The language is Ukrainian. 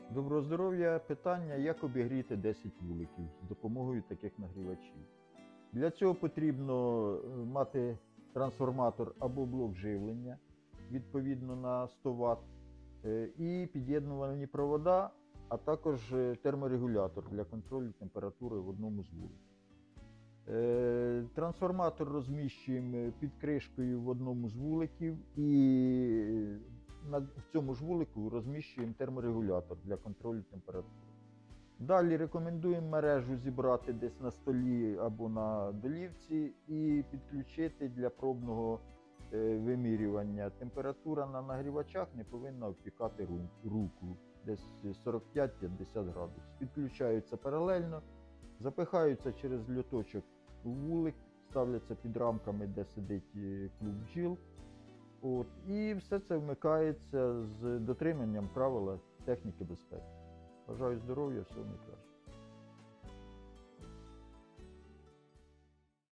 Доброго здоров'я! Питання, як обігріти 10 вуликів з допомогою таких нагрівачів. Для цього потрібно мати трансформатор або блок живлення, відповідно на 100 Вт, і під'єднувальні провода, а також терморегулятор для контролю температури в одному з вуликів. Трансформатор розміщуємо під кришкою в одному з вуликів, і в цьому ж вулику розміщуємо терморегулятор для контролю температури. Далі рекомендуємо мережу зібрати десь на столі або на долівці і підключити для пробного вимірювання. Температура на нагрівачах не повинна обпікати руку, десь 45-50 градусів. Підключаються паралельно, запихаються через льоточок у вулик, ставляться під рамками, де сидить клуб бджіл. І все це вмикається з дотриманням правил техніки безпеки. Бажаю здоров'я, всього найкращого.